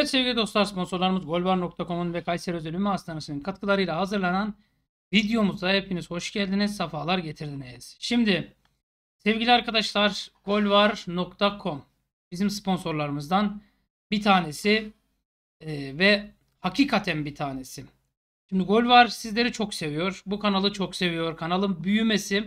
Evet sevgili dostlar, sponsorlarımız Golvar.com'un ve Kayseri Özel Ümumi Hastanesi'nin katkılarıyla hazırlanan videomuza hepiniz hoş geldiniz, sefalar getirdiniz. Şimdi sevgili arkadaşlar, Golvar.com bizim sponsorlarımızdan bir tanesi ve hakikaten bir tanesi. Şimdi Golvar sizleri çok seviyor, bu kanalı çok seviyor. Kanalın büyümesi,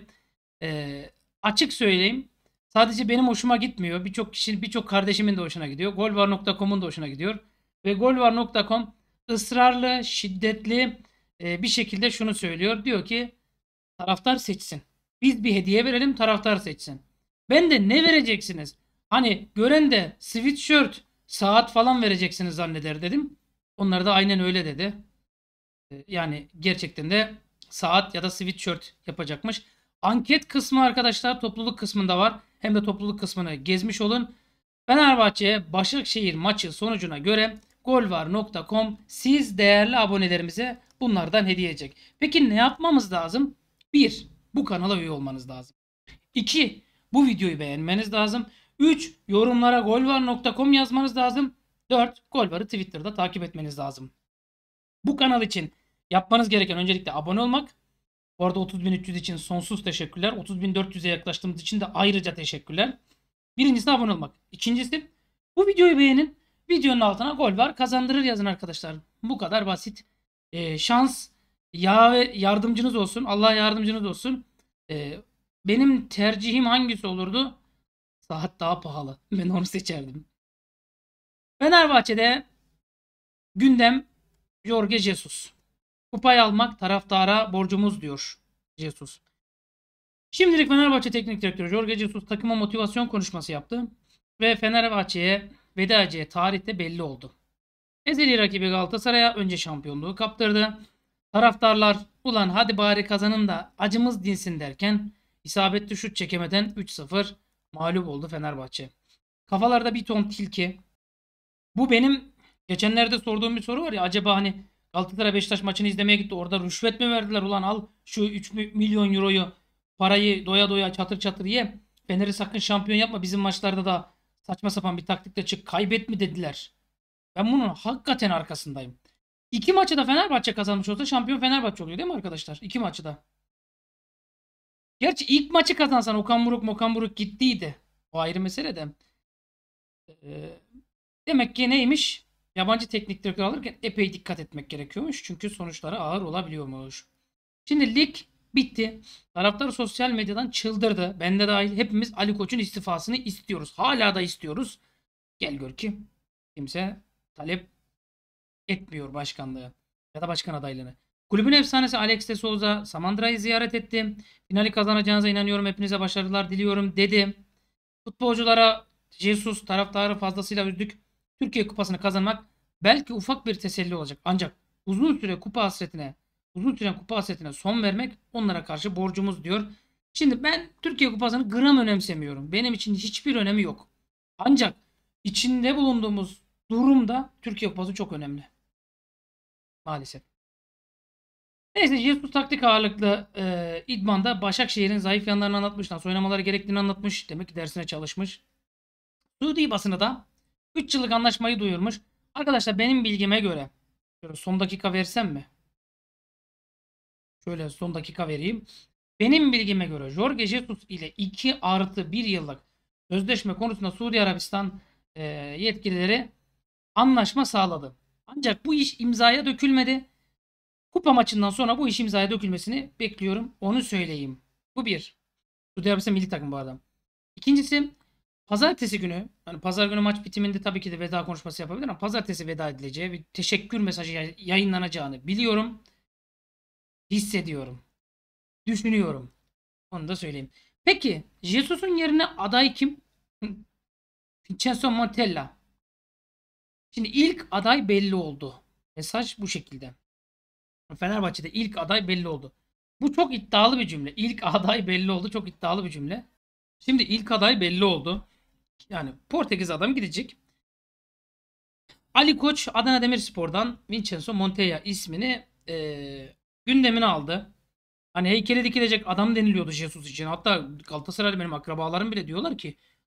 açık söyleyeyim, sadece benim hoşuma gitmiyor. Birçok kişinin, birçok kardeşimin de hoşuna gidiyor. Golvar.com'un da hoşuna gidiyor. Ve Golvar.com ısrarlı, şiddetli bir şekilde şunu söylüyor. Diyor ki taraftar seçsin. Biz bir hediye verelim, taraftar seçsin. Ben de ne vereceksiniz? Hani gören de sweatshirt, saat falan vereceksiniz zanneder dedim. Onlar da aynen öyle dedi. Yani gerçekten de saat ya da sweatshirt yapacakmış. Anket kısmı arkadaşlar topluluk kısmında var. Hem de topluluk kısmını gezmiş olun. Fenerbahçe Başakşehir maçı sonucuna göre golvar.com siz değerli abonelerimize bunlardan hediye edecek. Peki ne yapmamız lazım? 1. Bu kanala üye olmanız lazım. 2. Bu videoyu beğenmeniz lazım. 3. Yorumlara golvar.com yazmanız lazım. 4. Golvar'ı Twitter'da takip etmeniz lazım. Bu kanal için yapmanız gereken öncelikle abone olmak. Bu arada 30.300 için sonsuz teşekkürler. 30.400'e yaklaştığımız için de ayrıca teşekkürler. Birincisi abone olmak. İkincisi bu videoyu beğenin. Videonun altına gol var kazandırır yazın arkadaşlar. Bu kadar basit. Şans yardımcınız olsun. Allah yardımcınız olsun. Benim tercihim hangisi olurdu? Saat daha pahalı. Ben onu seçerdim. Fenerbahçe'de gündem Jorge Jesus. Kupayı almak taraftara borcumuz diyor Jesus. Şimdilik Fenerbahçe Teknik Direktörü Jorge Jesus takıma motivasyon konuşması yaptı. Ve Fenerbahçe'ye veda edeceği tarihte belli oldu. Ezeli rakibi Galatasaray'a önce şampiyonluğu kaptırdı. Taraftarlar ulan hadi bari kazanın da acımız dinsin derken isabetli şut çekemeden 3-0 mağlup oldu Fenerbahçe. Kafalarda bir ton tilki. Bu benim geçenlerde sorduğum bir soru var ya, acaba hani Galatasaray Beşiktaş maçını izlemeye gitti, orada rüşvet mi verdiler, ulan al şu 3 milyon euroyu, parayı doya doya çatır çatır ye, Fener'i sakın şampiyon yapma, bizim maçlarda da saçma sapan bir taktikle çık kaybet mi dediler. Ben bunun hakikaten arkasındayım. İki maçı da Fenerbahçe kazanmış olsa şampiyon Fenerbahçe oluyor değil mi arkadaşlar? İki maçı da. Gerçi ilk maçı kazansan Okan Buruk gittiydi. O ayrı mesele de. Ee, Demek ki neymiş? Yabancı teknik direktör alırken epey dikkat etmek gerekiyormuş. Çünkü sonuçları ağır olabiliyormuş. Şimdi lig bitti. Taraftar sosyal medyadan çıldırdı. Ben de dahil hepimiz Ali Koç'un istifasını istiyoruz. Hala da istiyoruz. Gel gör ki kimse talep etmiyor başkanlığı ya da başkan adaylığını. Kulübün efsanesi Alex de Souza Samandıra'yı ziyaret etti. Finali kazanacağınıza inanıyorum. Hepinize başarılar diliyorum dedi. Futbolculara Jesus taraftarı fazlasıyla üzdük. Türkiye Kupası'nı kazanmak belki ufak bir teselli olacak. Ancak uzun süren kupa hasretine son vermek onlara karşı borcumuz diyor. Şimdi ben Türkiye Kupası'nı gram önemsemiyorum. Benim için hiçbir önemi yok. Ancak içinde bulunduğumuz durumda Türkiye Kupası çok önemli. Maalesef. Neyse Jesus taktik ağırlıklı idmanda Başakşehir'in zayıf yanlarını anlatmış. Nasıl oynamaları gerektiğini anlatmış. Demek ki dersine çalışmış. Suudi basını da 3 yıllık anlaşmayı duyurmuş. Arkadaşlar benim bilgime göre şöyle son dakika versem mi? Şöyle son dakika vereyim. Benim bilgime göre Jorge Jesus ile 2+1 yıllık sözleşme konusunda Suudi Arabistan yetkilileri anlaşma sağladı. Ancak bu iş imzaya dökülmedi. Kupa maçından sonra bu iş imzaya dökülmesini bekliyorum. Onu söyleyeyim. Bu bir. Suudi Arabistan milli takım bu adam. İkincisi pazartesi günü, hani pazar günü maç bitiminde tabii ki de veda konuşması yapabilir ama pazartesi veda edileceği bir teşekkür mesajı yayınlanacağını biliyorum. Hissediyorum. Düşünüyorum. Onu da söyleyeyim. Peki Jesus'un yerine aday kim? Vincenzo Montella. Şimdi ilk aday belli oldu. Mesaj bu şekilde. Fenerbahçe'de ilk aday belli oldu. Bu çok iddialı bir cümle. İlk aday belli oldu. Çok iddialı bir cümle. Şimdi ilk aday belli oldu. Yani Portekiz adam gidecek. Ali Koç Adana Demirspor'dan Vincenzo Montella ismini gündemine aldı. Hani heykeli dikilecek adam deniliyordu Jesus için. Hatta Galatasaraylı benim akrabalarım bile diyorlar ki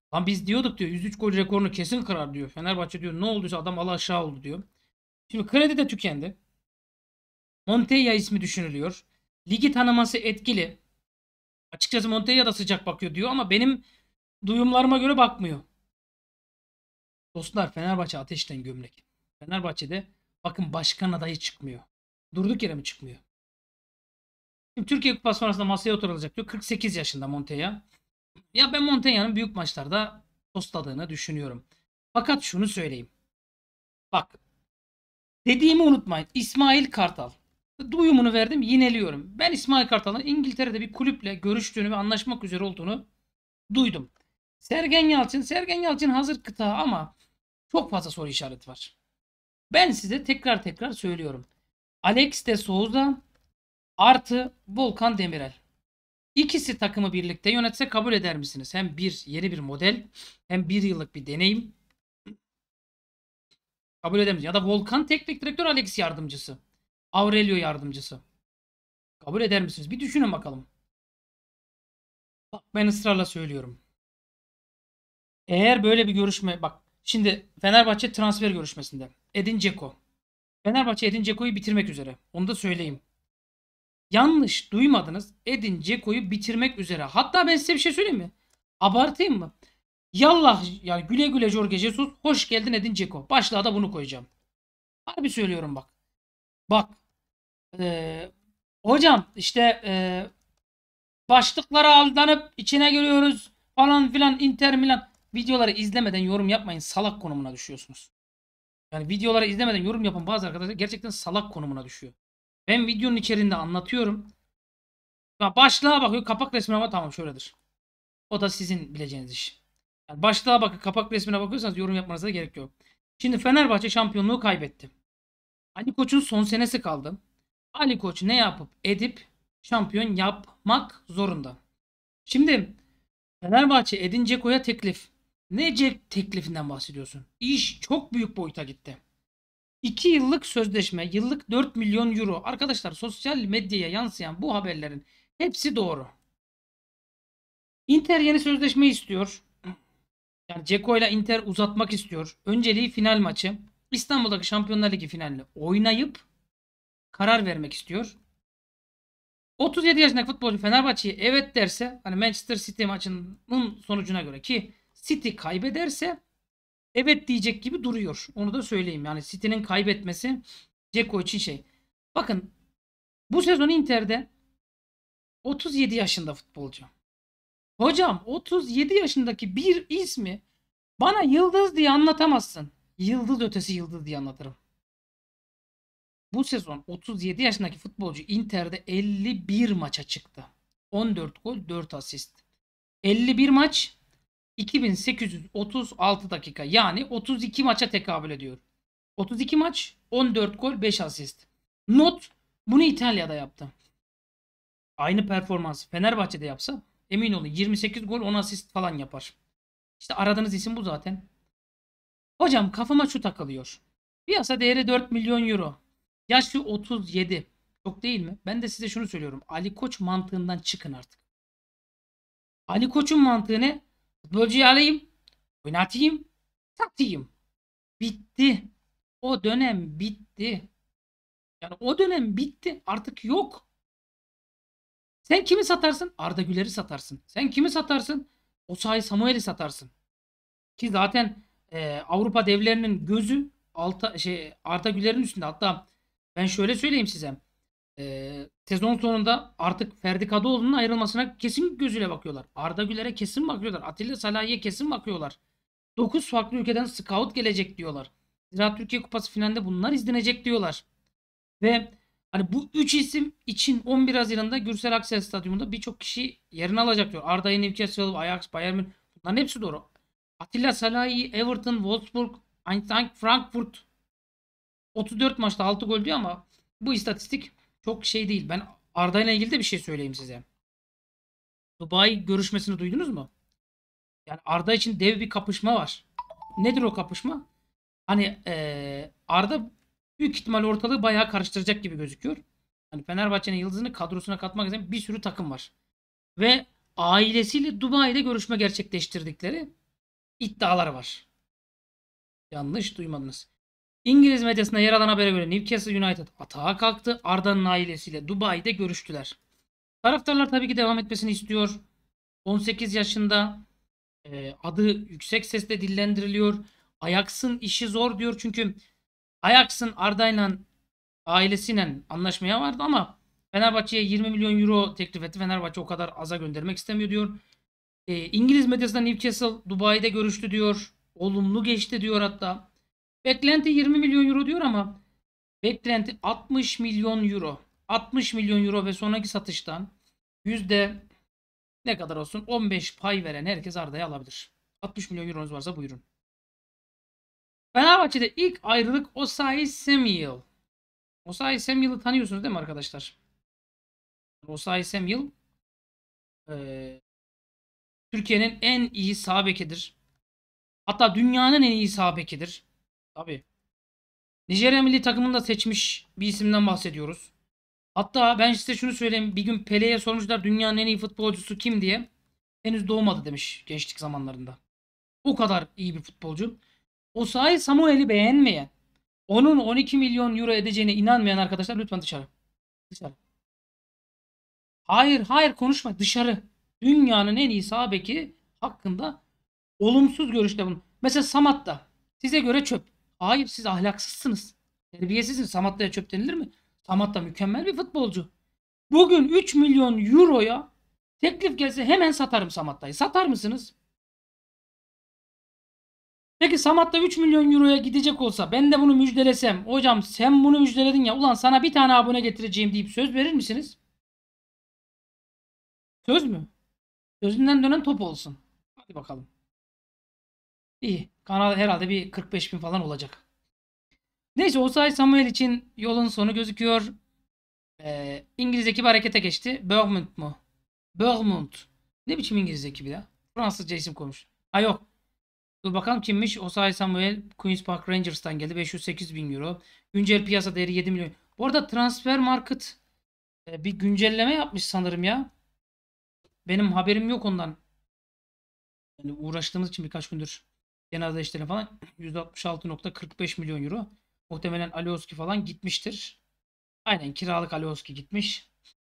Lan biz diyorduk diyor 103 gol rekorunu kesin kırar diyor. Fenerbahçe diyor ne olduysa adam ala aşağı oldu diyor. Şimdi kredi de tükendi. Montella ismi düşünülüyor. Ligi tanıması etkili. Açıkçası Montella da sıcak bakıyor diyor ama benim duyumlarıma göre bakmıyor. Dostlar Fenerbahçe ateşten gömlek. Fenerbahçe'de bakın başkan adayı çıkmıyor. Durduk yere mi çıkmıyor? Şimdi Türkiye Kupası sonrasında masaya oturulacak diyor. 48 yaşında Montella. Ya ben Montella'nın büyük maçlarda postladığını düşünüyorum. Fakat şunu söyleyeyim. Bak dediğimi unutmayın. İsmail Kartal. Duyumunu verdim yineliyorum. Ben İsmail Kartal'ın İngiltere'de bir kulüple görüştüğünü ve anlaşmak üzere olduğunu duydum. Sergen Yalçın hazır kıta ama çok fazla soru işareti var. Ben size tekrar söylüyorum. Alex de Souza artı Volkan Demirel. İkisi takımı birlikte yönetse kabul eder misiniz? Hem yeni bir model hem bir yıllık bir deneyim. Kabul eder misiniz? Ya da Volkan teknik direktör, Alex yardımcısı. Aurelio yardımcısı. Kabul eder misiniz? Bir düşünün bakalım. Bak ben ısrarla söylüyorum. Eğer böyle bir görüşme bak şimdi Fenerbahçe transfer görüşmesinde Edin Dzeko. Fenerbahçe Edin Dzeko'yu bitirmek üzere. Onu da söyleyeyim. Yanlış duymadınız. Edin Dzeko'yu bitirmek üzere. Hatta ben size bir şey söyleyeyim mi? Abartayım mı? Yallah ya güle güle Jorge Jesus. Hoş geldin Edin Dzeko. Başlığa da bunu koyacağım. Harbi söylüyorum bak. Bak. Hocam işte başlıklara aldanıp içine giriyoruz falan filan Inter Milan. Videoları izlemeden yorum yapmayın. Salak konumuna düşüyorsunuz. Yani videoları izlemeden yorum yapan bazı arkadaşlar gerçekten salak konumuna düşüyor. Ben videonun içeriğinde anlatıyorum. Ya başlığa bakıyor kapak resmine ama tamam şöyledir. O da sizin bileceğiniz iş. Yani başlığa bakıp kapak resmine bakıyorsanız yorum yapmanıza da gerek yok. Şimdi Fenerbahçe şampiyonluğu kaybetti. Ali Koç'un son senesi kaldı. Ali Koç ne yapıp edip şampiyon yapmak zorunda. Şimdi Fenerbahçe Edin Dzeko'ya teklif. Ne teklifinden bahsediyorsun? İş çok büyük boyuta gitti. 2 yıllık sözleşme, yıllık 4 milyon euro. Arkadaşlar sosyal medyaya yansıyan bu haberlerin hepsi doğru. Inter yeni sözleşme istiyor. Yani Dzeko ile Inter uzatmak istiyor. Önceliği final maçı. İstanbul'daki Şampiyonlar Ligi finalini oynayıp karar vermek istiyor. 37 yaşındaki futbolcu Fenerbahçe'ye evet derse hani Manchester City maçının sonucuna göre ki City kaybederse evet diyecek gibi duruyor. Onu da söyleyeyim. Yani City'nin kaybetmesi Dzeko için şey. Bakın bu sezon Inter'de 37 yaşında futbolcu. Hocam 37 yaşındaki bir ismi bana yıldız diye anlatamazsın. Yıldız ötesi yıldız diye anlatırım. Bu sezon 37 yaşındaki futbolcu Inter'de 51 maça çıktı. 14 gol 4 asist. 51 maç 2836 dakika yani 32 maça tekabül ediyor. 32 maç 14 gol 5 asist. Not bunu İtalya'da yaptı. Aynı performans Fenerbahçe'de yapsa emin olun 28 gol 10 asist falan yapar. İşte aradığınız isim bu zaten. Hocam kafama şu takılıyor. Piyasa değeri 4 milyon euro. Yaşı 37. Çok değil mi? Ben de size şunu söylüyorum. Ali Koç mantığından çıkın artık. Ali Koç'un mantığı ne? Futbolcuyu alayım, oynatayım, satayım. Bitti. O dönem bitti. Yani o dönem bitti. Artık yok. Sen kimi satarsın? Arda Güler'i satarsın. Sen kimi satarsın? Osayi Samuel'i satarsın. Ki zaten Avrupa devlerinin gözü Arda Güler'in üstünde. Hatta ben şöyle söyleyeyim size. Sezon sonunda artık Ferdi Kadıoğlu'nun ayrılmasına kesin gözüyle bakıyorlar. Arda Güler'e kesin bakıyorlar. Atilla Salahi'ye kesin bakıyorlar. 9 farklı ülkeden scout gelecek diyorlar. Zira Türkiye Kupası finalinde bunlar izlenecek diyorlar. Ve hani bu 3 isim için 11 Haziran'da Gürsel Aksel Stadyumunda birçok kişi yerini alacak diyor. Arda'yı Newcastle, Ajax, Bayern Münih. Bunların hepsi doğru. Atilla Salahi, Everton, Wolfsburg, Eintracht Frankfurt 34 maçta 6 gol diyor ama bu istatistik çok şey değil. Ben Arda ile ilgili de bir şey söyleyeyim size. Dubai görüşmesini duydunuz mu? Yani Arda için dev bir kapışma var. Nedir o kapışma? Hani Arda büyük ihtimal ortalığı bayağı karıştıracak gibi gözüküyor. Hani Fenerbahçe'nin yıldızını kadrosuna katmak isteyen bir sürü takım var. Ve ailesiyle Dubai'de görüşme gerçekleştirdikleri iddiaları var. Yanlış duymadınız. İngiliz medyasında yer alan habere göre Newcastle United atağa kalktı. Arda'nın ailesiyle Dubai'de görüştüler. Taraftarlar tabii ki devam etmesini istiyor. 18 yaşında, adı yüksek sesle dillendiriliyor. Ajax'ın işi zor diyor. Çünkü Ajax'ın Arda'yla ailesiyle anlaşmaya vardı ama Fenerbahçe'ye 20 milyon euro teklif etti. Fenerbahçe o kadar aza göndermek istemiyor diyor. İngiliz medyasında Newcastle Dubai'de görüştü diyor. Olumlu geçti diyor hatta. Beklenti 20 milyon euro diyor ama beklenti 60 milyon euro. 60 milyon euro ve sonraki satıştan yüzde ne kadar olsun 15 pay veren herkes Arda'yı alabilir. 60 milyon euronuz varsa buyurun. Fenerbahçe'de ilk ayrılık Osayi Samuel. Osayi Samuel'ı tanıyorsunuz değil mi arkadaşlar? Osayi Samuel Türkiye'nin en iyi sağ bekidir. Hatta dünyanın en iyi sağ bekidir. Tabii. Nijerya milli takımını da seçmiş bir isimden bahsediyoruz. Hatta ben size şunu söyleyeyim. Bir gün Pele'ye sormuşlar dünyanın en iyi futbolcusu kim diye. Henüz doğmadı demiş gençlik zamanlarında. O kadar iyi bir futbolcu. Osayi Samuel'i beğenmeyen, onun 12 milyon euro edeceğine inanmayan arkadaşlar lütfen dışarı. Dışarı. Hayır hayır konuşma dışarı. Dünyanın en iyi sağ beki hakkında olumsuz görüşte bulun. Mesela Samatta. Size göre çöp. Hayır siz ahlaksızsınız. Terbiyesizsiniz. Samatta'ya çöp denilir mi? Samatta mükemmel bir futbolcu. Bugün 3 milyon euroya teklif gelse hemen satarım Samatta'yı. Satar mısınız? Peki Samatta 3 milyon euroya gidecek olsa ben de bunu müjdelesem. Hocam sen bunu müjdeledin ya. Ulan sana bir tane abone getireceğim deyip söz verir misiniz? Söz mü? Sözünden dönen top olsun. Hadi bakalım. İyi. Kanal herhalde bir 45 bin falan olacak. Neyse Osayi Samuel için yolun sonu gözüküyor. İngiliz ekibi harekete geçti. Bournemouth mu? Bournemouth. Ne biçim İngiliz ekibi ya? Fransızca isim koymuş. Ha yok. Dur bakalım kimmiş? Osayi Samuel Queen's Park Rangers'tan geldi. 508 bin euro. Güncel piyasa değeri 7 milyon. Bu arada transfer market bir güncelleme yapmış sanırım ya. Benim haberim yok ondan. Yani uğraştığımız için birkaç gündür genelde işlerine falan 166,45 milyon euro. Muhtemelen Alioski falan gitmiştir. Aynen kiralık Alioski gitmiş.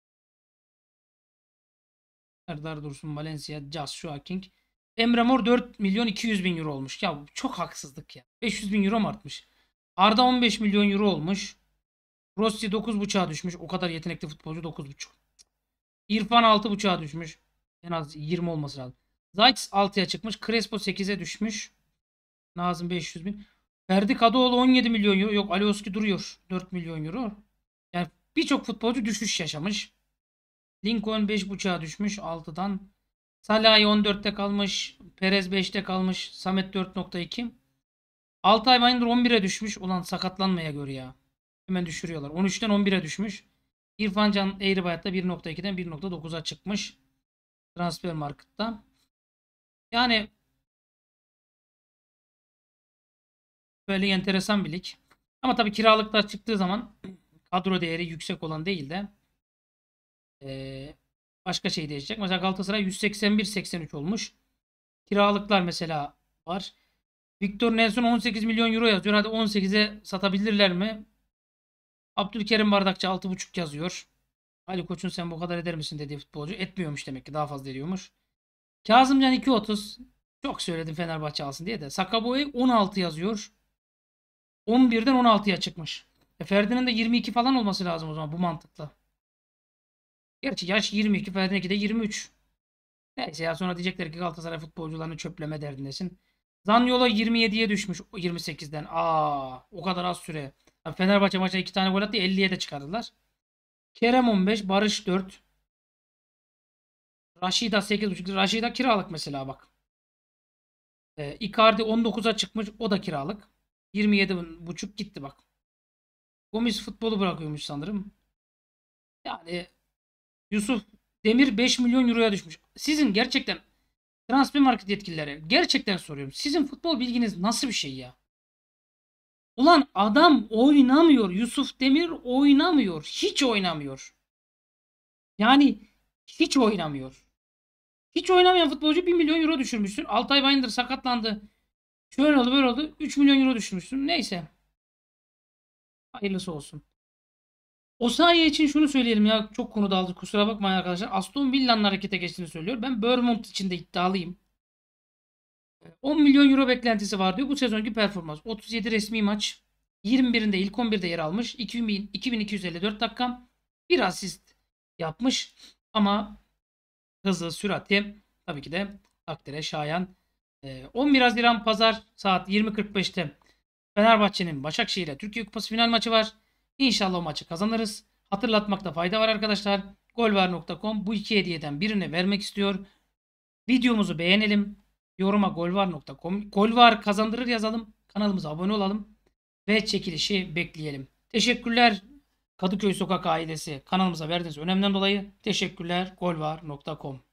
Serdar Dursun, Valencia, Joshua King. Emre Mor 4 milyon 200 bin euro olmuş. Ya bu çok haksızlık ya. 500 bin euro mu artmış? Arda 15 milyon euro olmuş. Rossi 9.5'a düşmüş. O kadar yetenekli futbolcu 9.5. İrfan 6.5'a düşmüş. En az 20 olması lazım. Zayt 6'ya çıkmış. Crespo 8'e düşmüş. Nazım 500 bin. Ferdi Kadıoğlu 17 milyon euro. Yok Alioski duruyor. 4 milyon euro. Yani birçok futbolcu düşüş yaşamış. Lincoln 5.5'a düşmüş 6'dan. Salah'ı 14'te kalmış. Perez 5'te kalmış. Samet 4.2. Altay Bayındır 11'e düşmüş. Ulan sakatlanmaya göre ya. Hemen düşürüyorlar. 13'ten 11'e düşmüş. İrfan Can Eğribayat'ta 1.2'den 1.9'a çıkmış. Transfer Market'ta. Yani böyle enteresan bir lig. Ama tabii kiralıklar çıktığı zaman kadro değeri yüksek olan değil de başka şey değişecek. Mesela Galatasaray 181-83 olmuş. Kiralıklar mesela var. Victor Nelson 18 milyon euro yazıyor. Hadi 18'e satabilirler mi? Abdülkerim Bardakçı 6.5 yazıyor. Ali Koç'un sen bu kadar eder misin dediği futbolcu. Etmiyormuş demek ki. Daha fazla ediyormuş. Kazımcan 2.30. Çok söyledim Fenerbahçe alsın diye de. Sakaboy 16 yazıyor. 11'den 16'ya çıkmış. Ferdi'nin de 22 falan olması lazım o zaman bu mantıkla. Gerçi yaş 22, Ferdi'ninki de 23. Neyse ya sonra diyecekler ki Galatasaray futbolcularını çöpleme derdindesin. Zaniolo 27'ye düşmüş 28'den. O kadar az süre. Fenerbahçe maçta 2 tane gol attı 50'ye de çıkardılar. Kerem 15, Barış 4. Raşida 8.5. Raşida kiralık mesela bak. Icardi 19'a çıkmış o da kiralık. 27.5 gitti bak. Gomis futbolu bırakıyormuş sanırım. Yani Yusuf Demir 5 milyon euroya düşmüş. Sizin gerçekten transfer market yetkilileri gerçekten soruyorum. Sizin futbol bilginiz nasıl bir şey ya? Ulan adam oynamıyor. Yusuf Demir oynamıyor. Hiç oynamıyor. Yani hiç oynamıyor. Hiç oynamayan futbolcu 1 milyon euro düşürmüşsün. Altay Bayındır sakatlandı. Şöyle oldu böyle oldu. 3 milyon euro düşürmüşsün. Neyse. Hayırlısı olsun. Osayi için şunu söyleyelim ya. Çok konu dağıldı. Kusura bakmayın arkadaşlar. Aston Villa'nın harekete geçtiğini söylüyor. Ben Bournemouth için de iddialıyım. 10 milyon euro beklentisi var diyor. Bu sezonki performans. 37 resmi maç. 21'inde ilk 11'de yer almış. 2254 dakika. Bir asist yapmış. Ama hızı, sürati tabii ki de takdire şayan. 11 Haziran Pazar saat 20.45'te Fenerbahçe'nin Başakşehir'e Türkiye Kupası final maçı var. İnşallah o maçı kazanırız. Hatırlatmakta fayda var arkadaşlar. Golvar.com bu iki hediyeden birini vermek istiyor. Videomuzu beğenelim. Yoruma golvar.com Golvar kazandırır yazalım. Kanalımıza abone olalım. Ve çekilişi bekleyelim. Teşekkürler Kadıköy Sokak ailesi kanalımıza verdiğiniz önemden dolayı. Teşekkürler golvar.com